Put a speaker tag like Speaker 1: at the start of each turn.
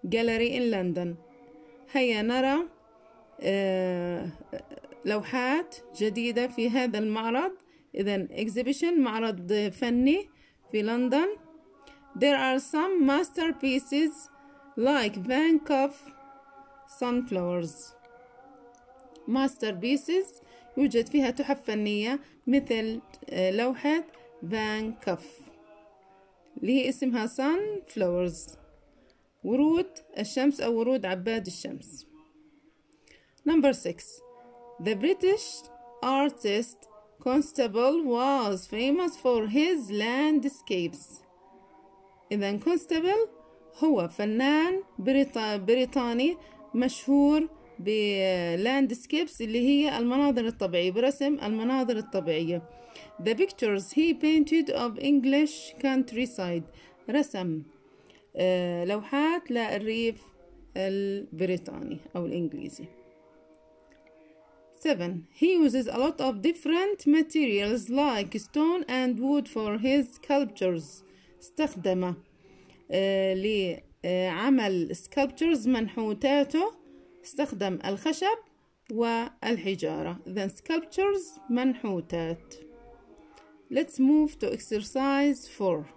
Speaker 1: gallery in London. هيا نرى لوحات جديدة في هذا المعرض. إذن exhibition معرض فني في لندن. There are some masterpieces like Van Gogh sunflowers. masterpieces يوجد فيها تحف فنية مثل لوحة فان كوخ اللي هي اسمها sunflowers، ورود الشمس أو ورود عباد الشمس. Number 6. The British artist Constable was famous for his landscapes. إذن Constable هو فنان بريطاني مشهور بلاندسكيبس اللي هي المناظر الطبيعية، برسم المناظر الطبيعية. The pictures he painted of English countryside. رسم لوحات للريف البريطاني أو الإنجليزي. 7. He uses a lot of different materials like stone and wood for his sculptures. استخدم لعمل sculptures منحوتاته، استخدم الخشب والحجارة. then sculptures منحوتات. Let's move to exercise 4.